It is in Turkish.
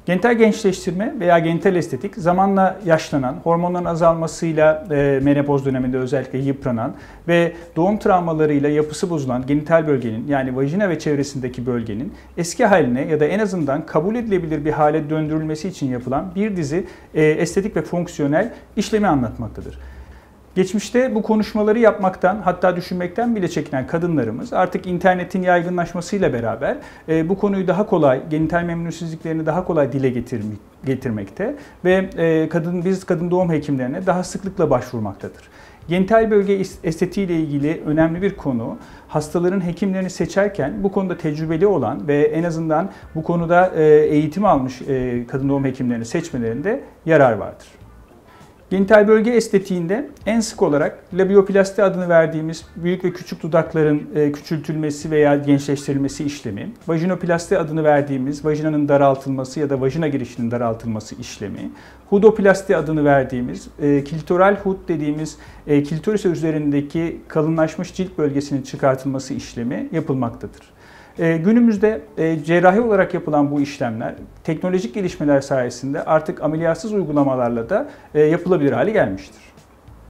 Genital gençleştirme veya genital estetik zamanla yaşlanan, hormonların azalmasıyla menopoz döneminde özellikle yıpranan ve doğum travmalarıyla yapısı bozulan genital bölgenin yani vajina ve çevresindeki bölgenin eski haline ya da en azından kabul edilebilir bir hale döndürülmesi için yapılan bir dizi estetik ve fonksiyonel işlemi anlatmaktadır. Geçmişte bu konuşmaları yapmaktan hatta düşünmekten bile çekinen kadınlarımız artık internetin yaygınlaşmasıyla beraber bu konuyu daha kolay, genital memnuniyetsizliklerini daha kolay dile getirmekte ve kadın doğum hekimlerine daha sıklıkla başvurmaktadır. Genital bölge estetiği ile ilgili önemli bir konu, hastaların hekimlerini seçerken bu konuda tecrübeli olan ve en azından bu konuda eğitim almış kadın doğum hekimlerini seçmelerinde yarar vardır. Genital bölge estetiğinde en sık olarak labioplasti adını verdiğimiz büyük ve küçük dudakların küçültülmesi veya gençleştirilmesi işlemi, vajinoplasti adını verdiğimiz vajinanın daraltılması ya da vajina girişinin daraltılması işlemi, hudoplasti adını verdiğimiz klitoral hud dediğimiz klitoris üzerindeki kalınlaşmış cilt bölgesinin çıkartılması işlemi yapılmaktadır. Günümüzde cerrahi olarak yapılan bu işlemler teknolojik gelişmeler sayesinde artık ameliyatsız uygulamalarla da yapılabilir hale gelmiştir.